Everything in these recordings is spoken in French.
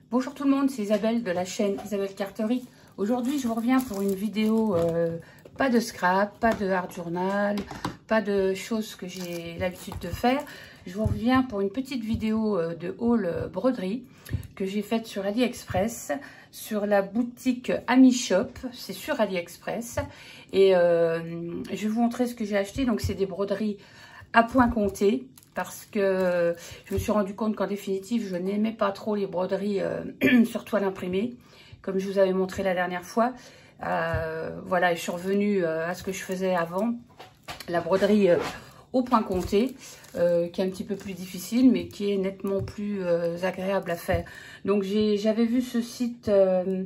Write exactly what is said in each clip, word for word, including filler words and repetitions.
Bonjour tout le monde, c'est Isabelle de la chaîne Isabelle Carterie. Aujourd'hui, je vous reviens pour une vidéo, euh, pas de scrap, pas de art journal, pas de choses que j'ai l'habitude de faire. Je vous reviens pour une petite vidéo euh, de haul euh, broderie que j'ai faite sur AliExpress, sur la boutique Ami Shop, c'est sur AliExpress. Et euh, je vais vous montrer ce que j'ai acheté. Donc, c'est des broderies à point compté. Parce que je me suis rendu compte qu'en définitive, je n'aimais pas trop les broderies euh, sur toile imprimée, comme je vous avais montré la dernière fois. Euh, voilà, je suis revenue euh, à ce que je faisais avant, la broderie euh, au point compté, euh, qui est un petit peu plus difficile, mais qui est nettement plus euh, agréable à faire. Donc, j'avais vu ce site euh,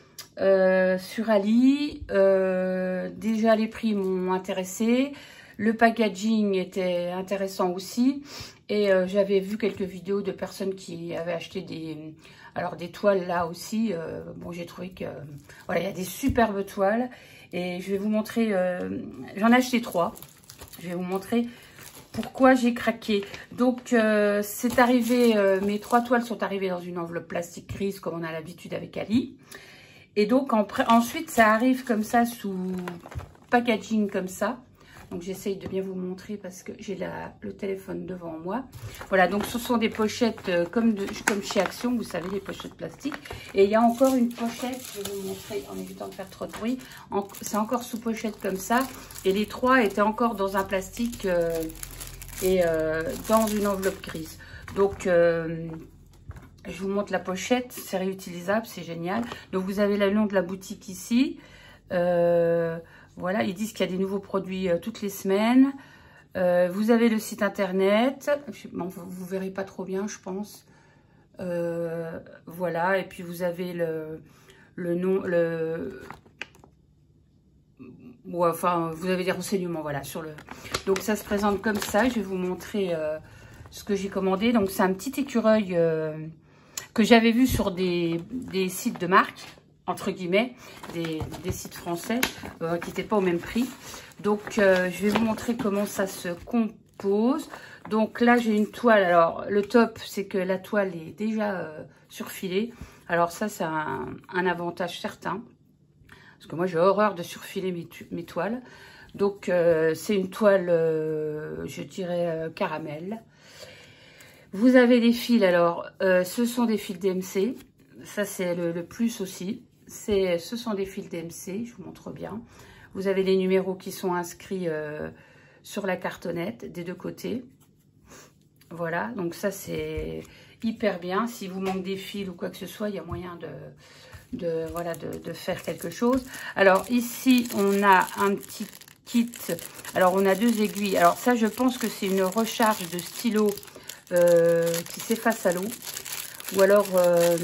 euh, sur Ali. Euh, déjà, les prix m'ont intéressé. Le packaging était intéressant aussi et euh, j'avais vu quelques vidéos de personnes qui avaient acheté des, alors des toiles là aussi. Euh, bon, j'ai trouvé que voilà, il y a des superbes toiles et je vais vous montrer. Euh, J'en ai acheté trois. Je vais vous montrer pourquoi j'ai craqué. Donc euh, c'est arrivé, euh, mes trois toiles sont arrivées dans une enveloppe plastique grise comme on a l'habitude avec Ali. Et donc en, ensuite ça arrive comme ça sous packaging comme ça. Donc, j'essaye de bien vous montrer parce que j'ai le téléphone devant moi. Voilà, donc ce sont des pochettes euh, comme, de, comme chez Action, vous savez, les pochettes plastiques. Et il y a encore une pochette, je vais vous montrer en évitant de faire trop de bruit. C'est encore sous pochette comme ça. Et les trois étaient encore dans un plastique euh, et euh, dans une enveloppe grise. Donc, euh, je vous montre la pochette, c'est réutilisable, c'est génial. Donc, vous avez le nom de la boutique ici. Euh... Voilà, ils disent qu'il y a des nouveaux produits euh, toutes les semaines. Euh, vous avez le site internet. Bon, vous ne verrez pas trop bien, je pense. Euh, voilà, et puis vous avez le, le nom, le... Bon, enfin, vous avez des renseignements, voilà, sur le... Donc, ça se présente comme ça. Je vais vous montrer euh, ce que j'ai commandé. Donc, c'est un petit écureuil euh, que j'avais vu sur des, des sites de marque, entre guillemets, des, des sites français euh, qui n'étaient pas au même prix. Donc, euh, je vais vous montrer comment ça se compose. Donc là, j'ai une toile. Alors, le top, c'est que la toile est déjà euh, surfilée. Alors ça, c'est un, un avantage certain. Parce que moi, j'ai horreur de surfiler mes, mes toiles. Donc, euh, c'est une toile, euh, je dirais, euh, caramel. Vous avez des fils. Alors, euh, ce sont des fils D M C. Ça, c'est le, le plus aussi. Ce sont des fils D M C, je vous montre bien. Vous avez les numéros qui sont inscrits euh, sur la cartonnette des deux côtés. Voilà, donc ça c'est hyper bien. Si vous manque des fils ou quoi que ce soit, il y a moyen de, de, voilà, de, de faire quelque chose. Alors ici, on a un petit kit. Alors on a deux aiguilles. Alors ça, je pense que c'est une recharge de stylo euh, qui s'efface à l'eau. Ou alors... Euh,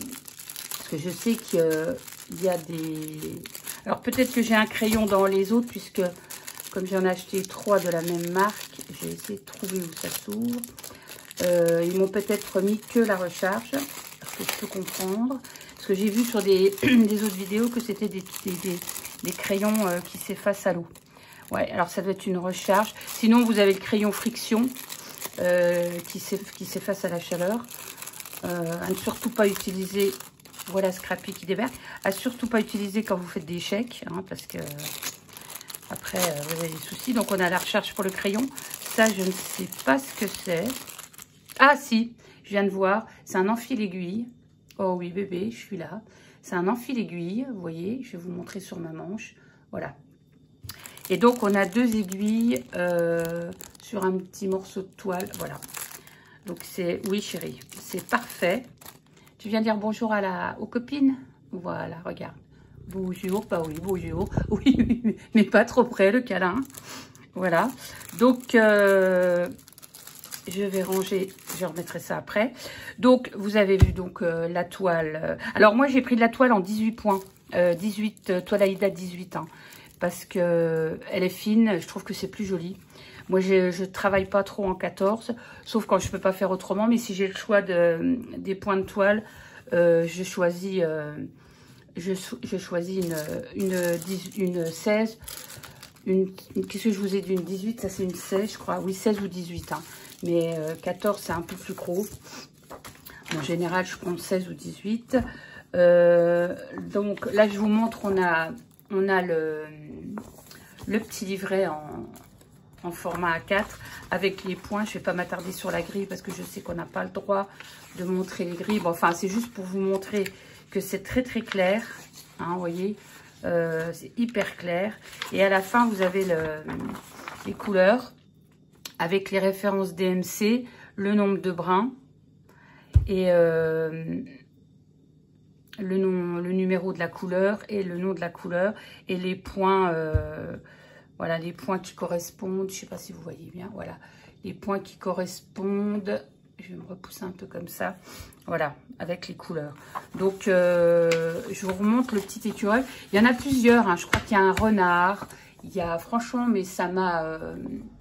je sais qu'il y a des... Alors, peut-être que j'ai un crayon dans les autres, puisque comme j'en ai acheté trois de la même marque, j'ai essayé de trouver où ça s'ouvre. Euh, ils m'ont peut-être mis que la recharge, ce que je peux comprendre. Parce que j'ai vu sur des, des autres vidéos que c'était des, des, des, des crayons euh, qui s'effacent à l'eau. Ouais, alors ça doit être une recharge. Sinon, vous avez le crayon friction euh, qui s'efface à la chaleur. Euh, à ne surtout pas utiliser... Voilà Scrappy qui déverse. À surtout pas utiliser quand vous faites des chèques, hein, parce que après euh, vous avez des soucis. Donc on a la recharge pour le crayon. Ça, je ne sais pas ce que c'est. Ah si, je viens de voir. C'est un enfil aiguille. Oh oui bébé, je suis là. C'est un enfil aiguille. Vous voyez, je vais vous montrer sur ma manche. Voilà. Et donc on a deux aiguilles euh, sur un petit morceau de toile. Voilà. Donc c'est, oui chérie, c'est parfait. Tu viens dire bonjour à la, aux copines? Voilà, regarde. Bonjour, bah oui, bonjour. Oui, oui, oui, mais pas trop près, le câlin. Voilà. Donc, euh, je vais ranger, je remettrai ça après. Donc, vous avez vu donc euh, la toile. Alors, moi, j'ai pris de la toile en dix-huit points. Euh, dix-huit, euh, toile Aïda dix-huit. Hein, parce que euh, elle est fine, je trouve que c'est plus joli. Moi, je ne travaille pas trop en quatorze, sauf quand je ne peux pas faire autrement. Mais si j'ai le choix de, des points de toile, euh, je choisis, euh, je, je choisis une, une, une seize. Une, une, Qu'est-ce que je vous ai dit? Une dix-huit, ça c'est une seize, je crois. Oui, seize ou dix-huit. Hein. Mais euh, quatorze, c'est un peu plus gros. En général, je compte seize ou dix-huit. Euh, donc là, je vous montre, on a, on a le, le petit livret en, en format A quatre avec les points. Je ne vais pas m'attarder sur la grille parce que je sais qu'on n'a pas le droit de montrer les grilles. Bon, enfin, c'est juste pour vous montrer que c'est très très clair. Hein, vous voyez, euh, c'est hyper clair. Et à la fin, vous avez le, les couleurs avec les références D M C, le nombre de brins et euh, le nom, le numéro de la couleur et le nom de la couleur et les points, euh, voilà, les points qui correspondent. Je sais pas si vous voyez bien, voilà, les points qui correspondent. Je vais me repousser un peu comme ça, voilà, avec les couleurs. Donc, euh, je vous remonte le petit écureuil. Il y en a plusieurs, hein. Je crois qu'il y a un renard. Il y a, franchement, mais ça m'a... Euh,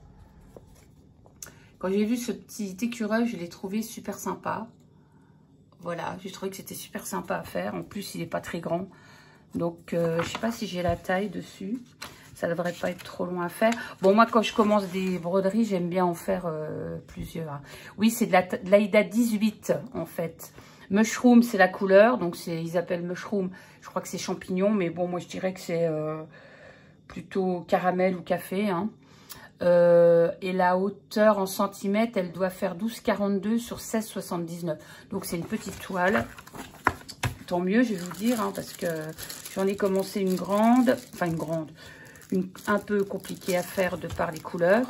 quand j'ai vu ce petit écureuil, je l'ai trouvé super sympa. Voilà, j'ai trouvé que c'était super sympa à faire. En plus, il n'est pas très grand. Donc, euh, je ne sais pas si j'ai la taille dessus. Ça ne devrait pas être trop long à faire. Bon, moi, quand je commence des broderies, j'aime bien en faire euh, plusieurs. Oui, c'est de l'Aïda dix-huit, en fait. Mushroom, c'est la couleur. Donc, ils appellent mushroom. Je crois que c'est champignon. Mais bon, moi, je dirais que c'est euh, plutôt caramel ou café. Hein. Euh, et la hauteur en centimètres, elle doit faire douze virgule quarante-deux sur seize virgule soixante-dix-neuf. Donc, c'est une petite toile. Tant mieux, je vais vous dire, hein, parce que j'en ai commencé une grande. Enfin, une grande. Une, un peu compliqué à faire de par les couleurs.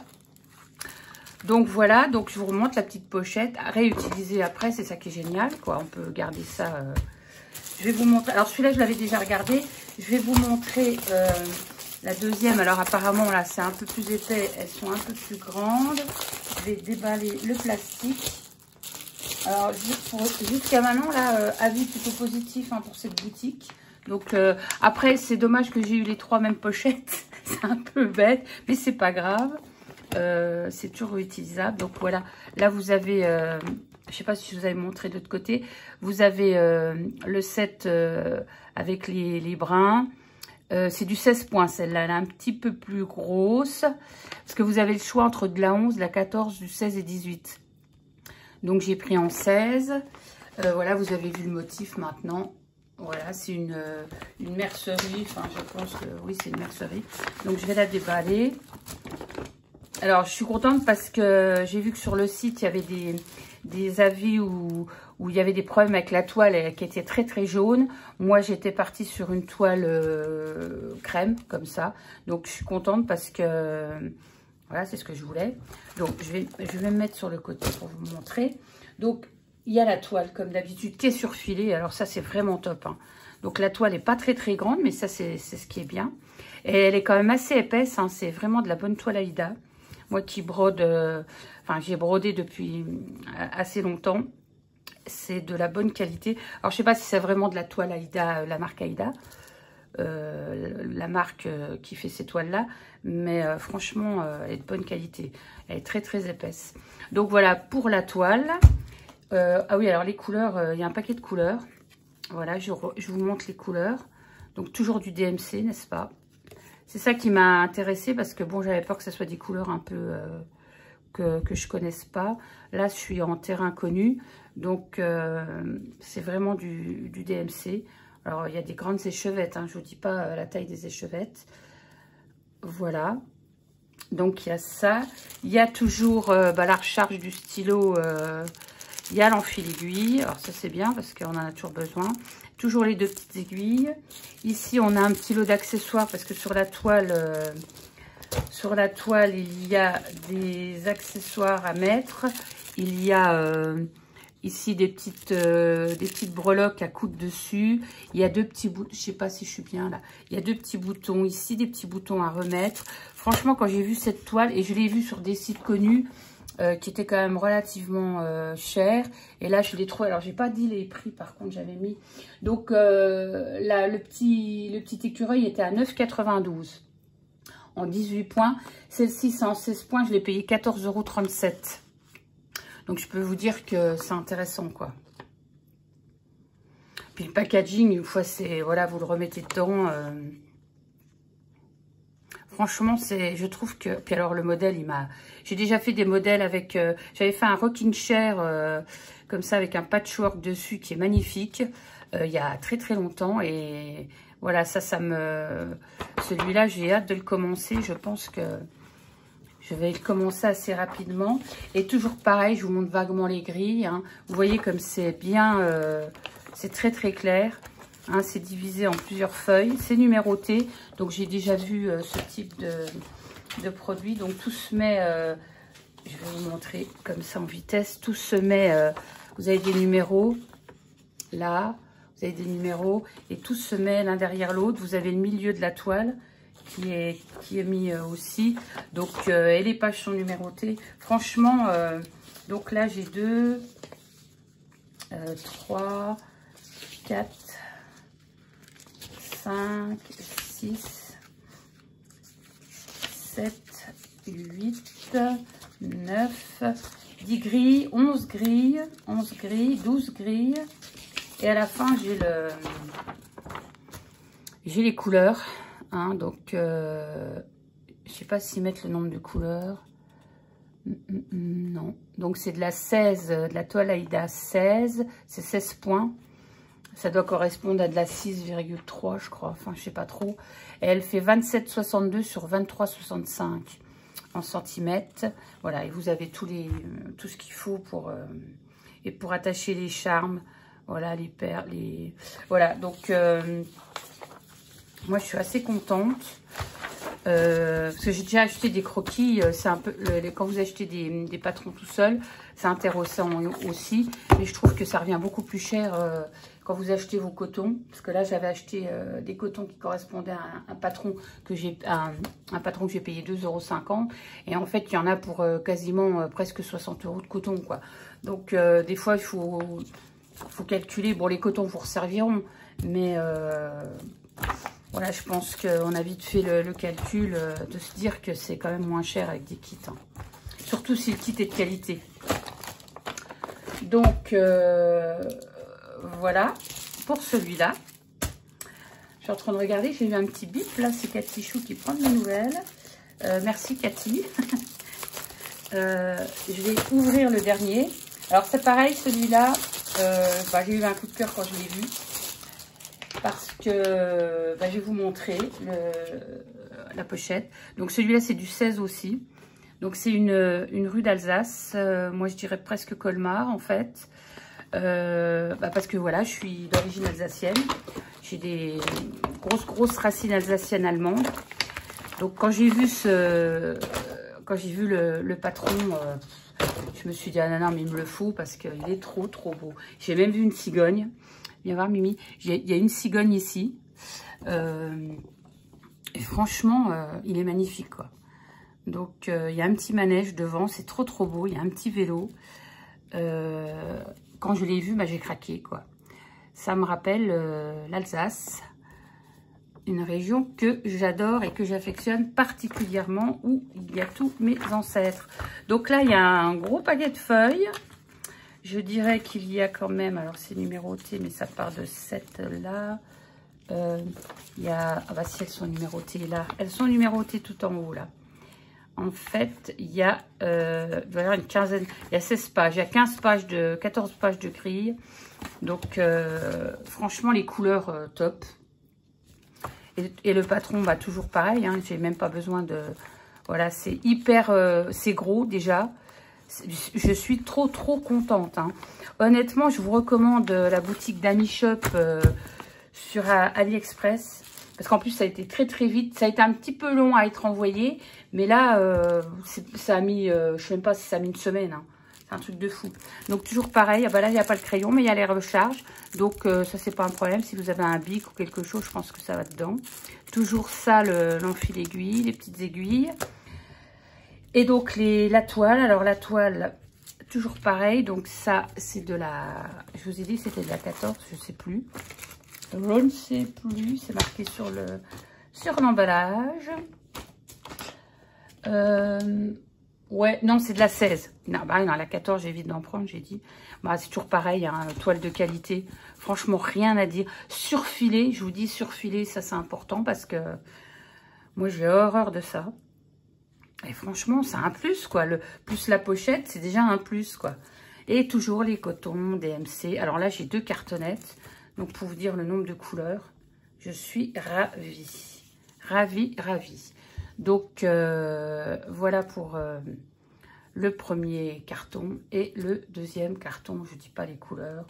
Donc voilà, donc je vous remonte la petite pochette à réutiliser après, c'est ça qui est génial, quoi. On peut garder ça. Euh... Je vais vous montrer. Alors celui-là, je l'avais déjà regardé. Je vais vous montrer euh, la deuxième. Alors apparemment là, c'est un peu plus épais. Elles sont un peu plus grandes. Je vais déballer le plastique. Alors jusqu'à maintenant là, euh, avis plutôt positif, hein, pour cette boutique. Donc euh, après, c'est dommage que j'ai eu les trois mêmes pochettes. C'est un peu bête, mais c'est pas grave. Euh, c'est toujours réutilisable. Donc voilà, là vous avez, euh, je sais pas si je vous avais montré de l'autre côté, vous avez euh, le set euh, avec les, les brins. Euh, c'est du seize points, celle-là, elle est un petit peu plus grosse. Parce que vous avez le choix entre de la onze, de la quatorze, du seize et dix-huit. Donc j'ai pris en seize. Euh, voilà, vous avez vu le motif maintenant. Voilà, c'est une, une mercerie. Enfin, je pense que oui, c'est une mercerie. Donc, je vais la déballer. Alors, je suis contente parce que j'ai vu que sur le site, il y avait des, des avis où, où il y avait des problèmes avec la toile qui était très, très jaune. Moi, j'étais partie sur une toile euh, crème, comme ça. Donc, je suis contente parce que... Voilà, c'est ce que je voulais. Donc, je vais, je vais me mettre sur le côté pour vous montrer. Donc, il y a la toile, comme d'habitude, qui est surfilée. Alors ça, c'est vraiment top. Hein. Donc la toile n'est pas très très grande, mais ça, c'est ce qui est bien. Et elle est quand même assez épaisse. Hein. C'est vraiment de la bonne toile Aïda. Moi qui brode, euh, enfin j'ai brodé depuis assez longtemps. C'est de la bonne qualité. Alors je sais pas si c'est vraiment de la toile Aïda, la marque Aïda. Euh, la marque euh, qui fait ces toiles-là. Mais euh, franchement, euh, elle est de bonne qualité. Elle est très très épaisse. Donc voilà pour la toile. Euh, ah oui, alors les couleurs, il euh, y a un paquet de couleurs. Voilà, je, je vous montre les couleurs. Donc toujours du D M C, n'est-ce pas? C'est ça qui m'a intéressée parce que bon, j'avais peur que ce soit des couleurs un peu euh, que, que je connaisse pas. Là, je suis en terrain connu. Donc, euh, c'est vraiment du, du D M C. Alors, il y a des grandes échevettes. Hein, je ne vous dis pas euh, la taille des échevettes. Voilà. Donc, il y a ça. Il y a toujours euh, bah, la recharge du stylo... Euh, il y a l'enfil aiguille, alors ça c'est bien parce qu'on en a toujours besoin. Toujours les deux petites aiguilles. Ici on a un petit lot d'accessoires parce que sur la toile, euh, sur la toile il y a des accessoires à mettre. Il y a euh, ici des petites, euh, des petites breloques à coudre dessus. Il y a deux petits boutons, je sais pas si je suis bien là. Il y a deux petits boutons ici, des petits boutons à remettre. Franchement quand j'ai vu cette toile et je l'ai vue sur des sites connus. Euh, qui était quand même relativement euh, cher. Et là, je l'ai trouvé. Alors, j'ai pas dit les prix, par contre, j'avais mis. Donc, euh, là, le petit, le petit écureuil était à neuf virgule quatre-vingt-douze en dix-huit points. Celle-ci, c'est en seize points. Je l'ai payé quatorze euros trente-sept. Donc, je peux vous dire que c'est intéressant, quoi. Puis, le packaging, une fois, c'est... Voilà, vous le remettez dedans. Euh, Franchement, c'est, je trouve que... Puis alors, le modèle, il m'a... J'ai déjà fait des modèles avec... Euh, J'avais fait un rocking chair, euh, comme ça, avec un patchwork dessus, qui est magnifique, euh, il y a très très longtemps. Et voilà, ça, ça me... Celui-là, j'ai hâte de le commencer. Je pense que je vais le commencer assez rapidement. Et toujours pareil, je vous montre vaguement les grilles. Hein. Vous voyez comme c'est bien... Euh, c'est très très clair. Hein, c'est divisé en plusieurs feuilles, c'est numéroté, donc j'ai déjà vu euh, ce type de, de produit. Donc tout se met, euh, je vais vous montrer comme ça en vitesse, tout se met, euh, vous avez des numéros, là, vous avez des numéros, et tout se met l'un derrière l'autre. Vous avez le milieu de la toile qui est, qui est mis euh, aussi, donc euh, et les pages sont numérotées. Franchement, euh, donc là j'ai deux, euh, trois, quatre, cinq, six, sept, huit, neuf, dix grilles, onze grilles, onze grilles, douze grilles. Et à la fin, j'ai le, j'ai les couleurs. Hein, donc, euh, je sais pas s'ils mettent le nombre de couleurs. Non. Donc, c'est de la seize, de la toile Aïda seize. C'est seize points. Ça doit correspondre à de la six virgule trois, je crois. Enfin, je sais pas trop. Et elle fait vingt-sept virgule soixante-deux sur vingt-trois virgule soixante-cinq en centimètres. Voilà, et vous avez tous les, tout ce qu'il faut pour, euh, et pour attacher les charmes. Voilà, les perles. Les... Voilà, donc, euh, moi, je suis assez contente. Euh, parce que j'ai déjà acheté des croquis. C'est un peu, le, quand vous achetez des, des patrons tout seul, c'est intéressant aussi. Mais je trouve que ça revient beaucoup plus cher... Euh, quand vous achetez vos cotons, parce que là j'avais acheté euh, des cotons qui correspondaient à un, un patron que j'ai un, un patron que j'ai payé deux euros cinquante, et en fait il y en a pour euh, quasiment euh, presque soixante euros de coton, quoi. Donc euh, des fois il faut, faut calculer. Bon, les cotons vous resserviront, mais euh, voilà, je pense qu'on a vite fait le, le calcul euh, de se dire que c'est quand même moins cher avec des kits, hein. Surtout si le kit est de qualité. Donc euh, voilà pour celui-là. Je suis en train de regarder, j'ai eu un petit bip. Là, c'est Cathy Chou qui prend de mes nouvelles. Euh, merci Cathy. euh, je vais ouvrir le dernier. Alors c'est pareil, celui-là, euh, bah, j'ai eu un coup de cœur quand je l'ai vu. Parce que bah, je vais vous montrer le, la pochette. Donc celui-là, c'est du seize aussi. Donc c'est une, une rue d'Alsace. Euh, moi, je dirais presque Colmar en fait. Euh, bah parce que voilà, je suis d'origine alsacienne. J'ai des grosses, grosses racines alsaciennes allemandes. Donc quand j'ai vu ce, quand j'ai vu le, le patron, euh, je me suis dit, ah non, non, mais il me le faut parce qu'il est trop, trop beau. J'ai même vu une cigogne. Viens voir, Mimi. Il y a une cigogne ici. Euh, et franchement, euh, il est magnifique, quoi. Donc, euh, il y a un petit manège devant. C'est trop, trop beau. Il y a un petit vélo. Euh, quand je l'ai vu, bah, j'ai craqué, quoi. Ça me rappelle euh, l'Alsace. Une région que j'adore et que j'affectionne particulièrement, où il y a tous mes ancêtres. Donc là, il y a un gros paquet de feuilles. Je dirais qu'il y a quand même, alors c'est numéroté, mais ça part de sept là. Euh, il y a, ah bah si elles sont numérotées là, elles sont numérotées tout en haut là. En fait, il y a, euh, il doit y avoir une quinzaine, il y a seize pages, il y a quinze pages de, quatorze pages de grille. Donc euh, franchement, les couleurs euh, top. Et, et le patron, bah toujours pareil, hein, j'ai même pas besoin de, voilà, c'est hyper, euh, c'est gros déjà. Je suis trop, trop contente. Hein. Honnêtement, je vous recommande la boutique d'Ami Shop euh, sur euh, AliExpress. Parce qu'en plus, ça a été très, très vite. Ça a été un petit peu long à être envoyé. Mais là, euh, ça a mis, euh, je ne sais même pas si ça a mis une semaine. Hein. C'est un truc de fou. Donc, toujours pareil. Ah bah là, il n'y a pas le crayon, mais il y a les recharges. Donc, euh, ça, c'est pas un problème. Si vous avez un bic ou quelque chose, je pense que ça va dedans. Toujours ça, l'enfil aiguille, les petites aiguilles. Et donc, les, la toile, alors la toile, toujours pareil. Donc, ça, c'est de la... Je vous ai dit, c'était de la quatorze, je ne sais plus. Je ne sais plus, c'est marqué sur le sur l'emballage. Euh, ouais, non, c'est de la seize. Non, bah, non, la quatorze, j'évite d'en prendre, j'ai dit. Bah, c'est toujours pareil, hein, toile de qualité. Franchement, rien à dire. Surfilé, je vous dis surfilé, ça, c'est important parce que... Moi, j'ai horreur de ça. Et franchement, c'est un plus, quoi. Le, plus la pochette, c'est déjà un plus, quoi. Et toujours les cotons D M C. Alors là, j'ai deux cartonnettes. Donc, pour vous dire le nombre de couleurs, je suis ravie. Ravie, ravie. Donc, euh, voilà pour euh, le premier carton. Et le deuxième carton, je ne dis pas les couleurs.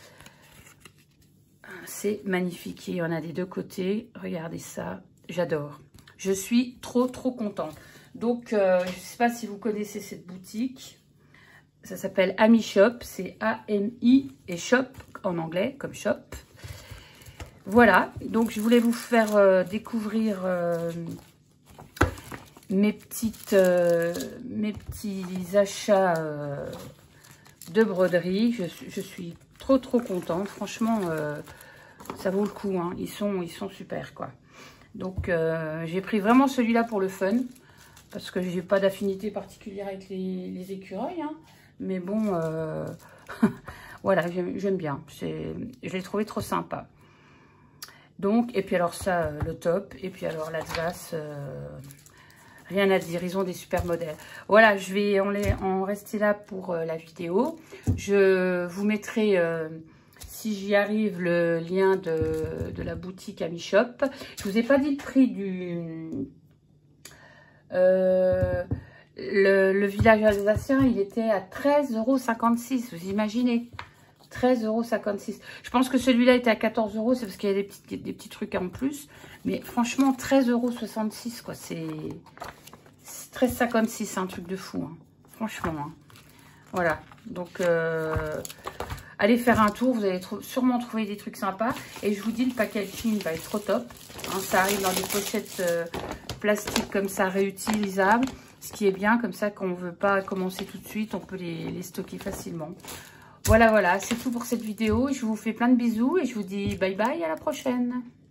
C'est magnifique. Il y en a des deux côtés. Regardez ça. J'adore. Je suis trop, trop contente. Donc, euh, je ne sais pas si vous connaissez cette boutique. Ça s'appelle Ami Shop. C'est A M I et Shop en anglais, comme Shop. Voilà. Donc, je voulais vous faire euh, découvrir euh, mes, petites, euh, mes petits achats euh, de broderie. Je, je suis trop, trop contente. Franchement, euh, ça vaut le coup. Hein. Ils sont, ils sont super, quoi. Donc, euh, j'ai pris vraiment celui-là pour le fun. Parce que j'ai pas d'affinité particulière avec les, les écureuils. Hein. Mais bon, euh, voilà, j'aime bien. Je l'ai trouvé trop sympa. Donc, et puis alors ça, le top. Et puis alors l'Atlas, euh, rien à dire. Ils ont des super modèles. Voilà, je vais en, les, en rester là pour euh, la vidéo. Je vous mettrai... Euh, si j'y arrive, le lien de, de la boutique Ami Shop. Je vous ai pas dit le prix du... Euh, le, le village alsacien, il était à treize euros cinquante-six. Vous imaginez, treize euros cinquante-six. Je pense que celui-là était à quatorze euros. C'est parce qu'il y a des petits, des petits trucs en plus. Mais franchement, treize euros soixante-six, quoi. C'est treize euros cinquante-six, un truc de fou. Hein. Franchement. Hein. Voilà. Donc... Euh, allez faire un tour, vous allez tr sûrement trouver des trucs sympas. Et je vous dis, le packaging va être trop top. Hein, ça arrive dans des pochettes euh, plastiques comme ça, réutilisables. Ce qui est bien, comme ça, quand on ne veut pas commencer tout de suite, on peut les, les stocker facilement. Voilà, voilà, c'est tout pour cette vidéo. Je vous fais plein de bisous et je vous dis bye bye, à la prochaine.